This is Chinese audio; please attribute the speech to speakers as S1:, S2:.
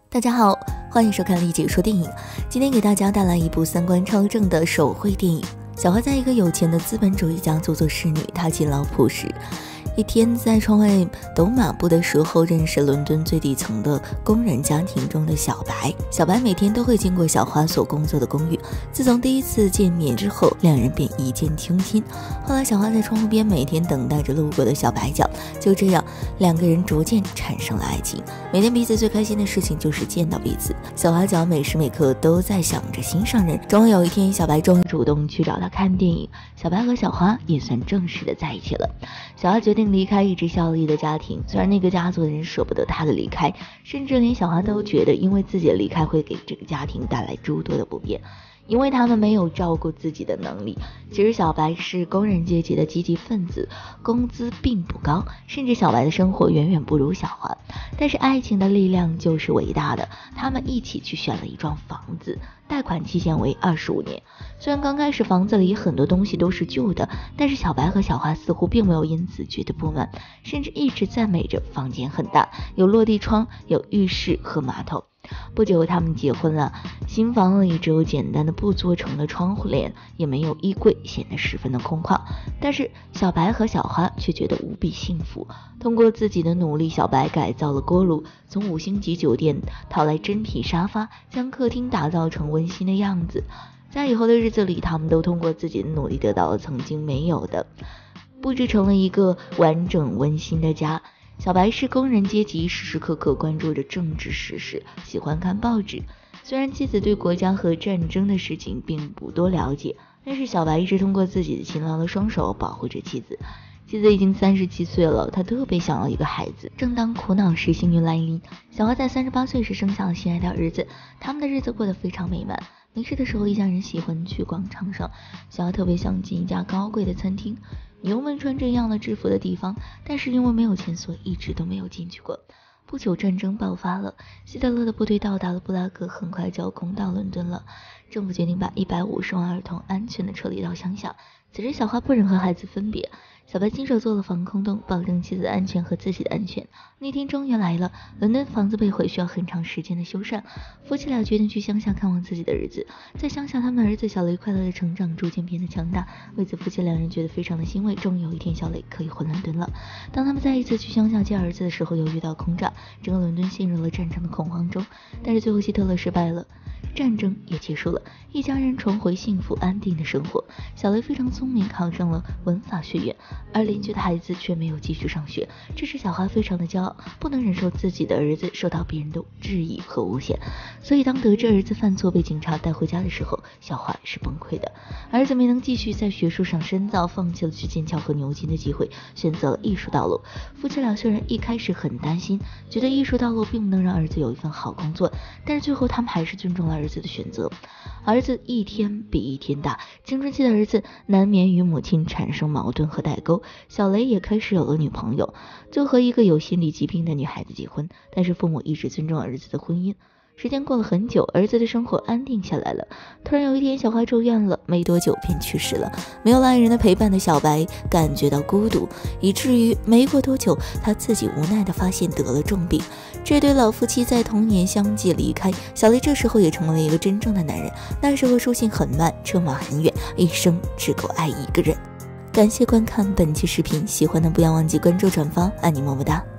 S1: 大家好，欢迎收看丽姐说电影。今天给大家带来一部三观超正的手绘电影。小花在一个有钱的资本主义家族做侍女，她勤劳朴实。一天在窗外抖马步的时候，认识伦敦最底层的工人家庭中的小白。小白每天都会经过小花所工作的公寓，自从第一次见面之后，两人便一见倾心。后来小花在窗户边每天等待着路过的小白脚，就这样两个人逐渐产生了爱情。每天彼此最开心的事情就是见到彼此。小花脚每时每刻都在想着心上人。终于有一天，小白终于主动去找他看电影，小白和小花也算正式的在一起了。小花决定离开一直效力的家庭，虽然那个家族的人舍不得她的离开，甚至连小花都觉得因为自己的离开会给这个家庭带来诸多的不便，因为他们没有照顾自己的能力。其实小白是工人阶级的积极分子，工资并不高，甚至小白的生活远远不如小花，但是爱情的力量就是伟大的。他们一起去选了一幢房子，贷款期限为25年。虽然刚开始房子里很多东西都是旧的，但是小白和小花似乎并没有因此觉得不满，甚至一直赞美着房间很大，有落地窗，有浴室和马桶。不久他们结婚了，新房里只有简单的布做成的窗户帘，也没有衣柜，显得十分的空旷。但是小白和小花却觉得无比幸福。通过自己的努力，小白改造了锅炉，从5星级酒店淘来真皮沙发，将客厅打造成温馨的样子。在以后的日子里，他们都通过自己的努力得到了曾经没有的，布置成了一个完整温馨的家。小白是工人阶级，时时刻刻关注着政治时事，喜欢看报纸。虽然妻子对国家和战争的事情并不多了解，但是小白一直通过自己的勤劳的双手保护着妻子。妻子已经37岁了，她特别想要一个孩子。正当苦恼时，幸运来临，小花在38岁时生下了心爱的儿子，他们的日子过得非常美满。没事的时候，一家人喜欢去广场上，小花特别想进一家高贵的餐厅，牛们穿着一样的制服的地方，但是因为没有钱，所以一直都没有进去过。不久战争爆发了，希特勒的部队到达了布拉格，很快就要攻到伦敦了。政府决定把150万儿童安全的撤离到乡下。此时小花不忍和孩子分别，小白亲手做了防空洞，保证妻子的安全和自己的安全。那天终于来了，伦敦房子被毁，需要很长时间的修缮。夫妻俩决定去乡下看望自己的儿子。在乡下，他们的儿子小雷快乐的成长，逐渐变得强大。为此，夫妻两人觉得非常的欣慰。终于有一天，小雷可以回伦敦了。当他们再一次去乡下接儿子的时候，又遇到空战，整个伦敦陷入了战争的恐慌中。但是最后希特勒失败了，战争也结束了，一家人重回幸福安定的生活。小雷非常聪明，考上了文法学院，而邻居的孩子却没有继续上学，这使小花非常的骄傲，不能忍受自己的儿子受到别人的质疑和诬陷。所以当得知儿子犯错被警察带回家的时候，小花是崩溃的。儿子没能继续在学术上深造，放弃了去剑桥和牛津的机会，选择了艺术道路。夫妻俩虽然一开始很担心，觉得艺术道路并不能让儿子有一份好工作，但是最后他们还是尊重了儿子的选择。儿子一天比一天大，青春期的儿子难免与母亲产生矛盾和代沟。小雷也开始有了女朋友，就和一个有心理疾病的女孩子结婚，但是父母一直尊重儿子的婚姻。时间过了很久，儿子的生活安定下来了。突然有一天，小花住院了，没多久便去世了。没有爱人的陪伴的小白感觉到孤独，以至于没过多久，他自己无奈地发现得了重病。这对老夫妻在同年相继离开，小雷这时候也成为了一个真正的男人。那时候书信很慢，车马很远，一生只够爱一个人。感谢观看本期视频，喜欢的不要忘记关注转发，爱你么么哒。